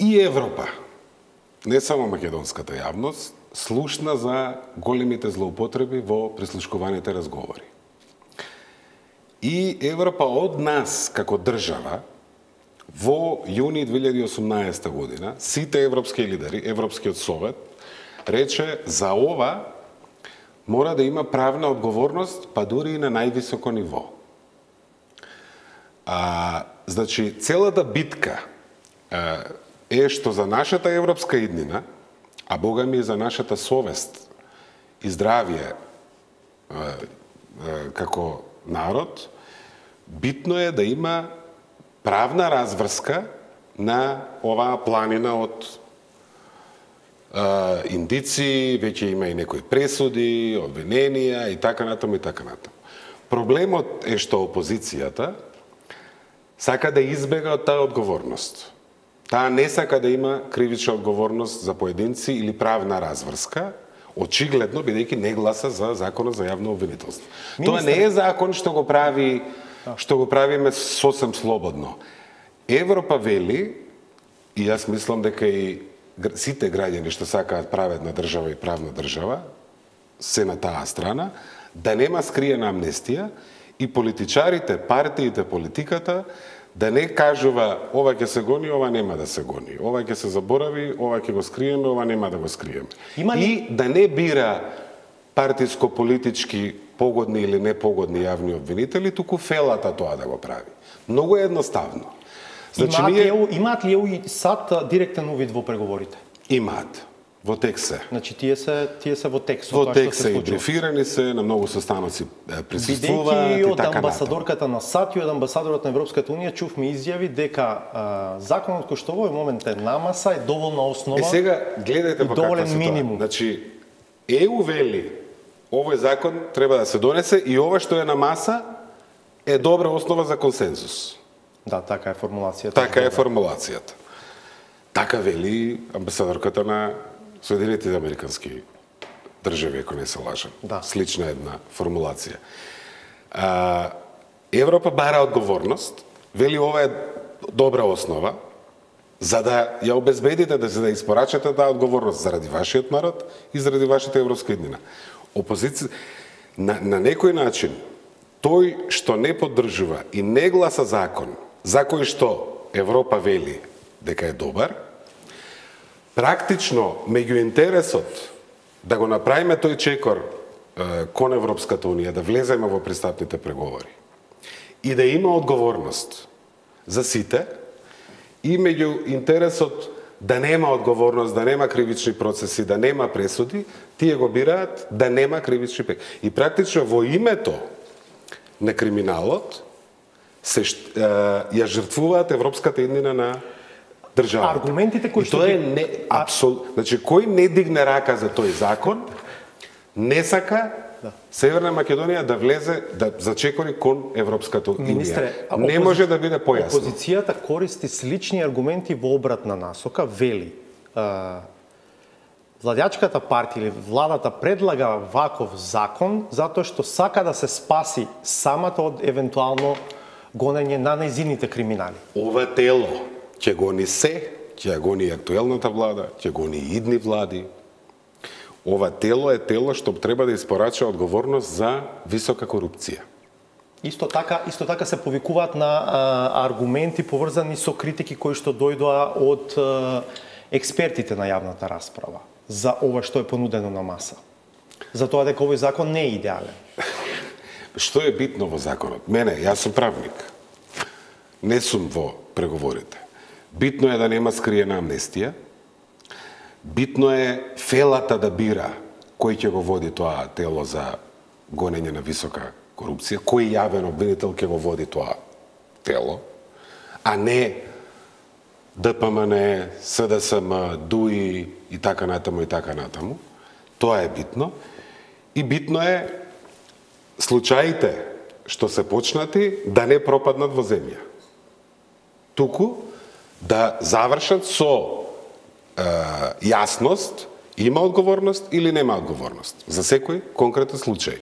И Европа, не само македонската јавност, слушна за големите злоупотреби во прислушкуваните разговори. И Европа од нас, како држава, во јуни 2018 година, сите европски лидери, Европскиот совет, рече за ова мора да има правна одговорност, па дури и на највисоко ниво. Значи, целата битка е што за нашата европска иднина, а Бога ми и за нашата совест и здравје како народ, битно е да има правна разврска на оваа планина од индици, веќе има и некои пресуди, обвиненија и така натаму и така натаму. Проблемот е што опозицијата сака да избега од таа одговорност. Таа не сака да има кривична одговорност за поединци или правна разврска, очигледно бидејќи не гласа за законот за јавно обвинителство. Тоа не е закон што го правиме сосем слободно. Европа вели, и јас мислам дека и сите граѓани што сакаат праведна држава и правна држава се на таа страна, да нема скриена амнестија и политичарите, партиите, политиката да не кажува ова ќе се гони, ова нема да се гони. Ова ќе се заборави, ова ќе го скриеме, ова нема да го скриеме. И да не бира партиско-политички погодни или непогодни јавни обвинители, туку фелата тоа да го прави. Многу е едноставно. Значи, имаат ли и сад директен увид во преговорите? Имаат. Во тек се. Значи, тие се во тек. Во тек се и брифирани се, на многу состаноци присуствуваат и така натаму. Бидејќи од амбасадорката на САД и од амбасадорот на Европската унија чувме изјави дека законот кој што во момент е на маса е доволна основа. Сега гледајте во каква ситуација. Значи, ЕУ вели овој закон треба да се донесе и ова што е на маса е добра основа за консензус. Да, така е формулацијата. Така е формулацијата. Така вели амбасадорката на Соединетите американски држави, ако не се лажам. Да. Слична една формулација. Европа бара одговорност, вели ова е добра основа, за да ја обезбедите да се да испорачате таа одговорност заради вашиот народ и заради вашата европска иднина. Опозиција на некој начин тој што не поддржува и не гласа закон за кој што Европа вели дека е добар, практично меѓу интересот да го направиме тој чекор кон Европската унија, да влеземе во пристапните преговори и да има одговорност за сите, и меѓу интересот да нема одговорност, да нема кривични процеси, да нема пресуди, тие го бираат да нема кривични пресуди. И практично во името на криминалот се ја жртвуваат европската иднина на државата. Аргументите кои што значи кој не дигне рака за тој закон, не сака Северна Македонија да влезе да зачекори кон Европската унија. Не може да биде појасно. Опозицијата користи слични аргументи во обратна насока, вели владјачката партија или владата предлага ваков закон затоа што сака да се спаси самата од евентуално гонење на нејзините криминали. Ова тело ќе гони се, ќе гони актуелната влада, ќе гони и идни влади. Ова тело е тело што треба да испорача одговорност за висока корупција. Исто така се повикуваат на аргументи поврзани со критики кои што дојдоа од експертите на јавната расправа за ова што е понудено на маса. За тоа дека овој закон не е идеален. Што е битно во законот? Мене, јас сум правник. Не сум во преговорите. Битно е да нема скриена амнестија. Битно е фелата да бира кој ќе го води тоа тело за гонење на висока корупција, кој јавен обвинител ќе го води тоа тело, а не ДПМН, СДСМ, ДУИ и така натаму и така натаму. Тоа е битно. И битно е случаите што се почнати да не пропаднат во земја. Туку да завршат со јасност, има одговорност или нема одговорност за секој конкретен случај.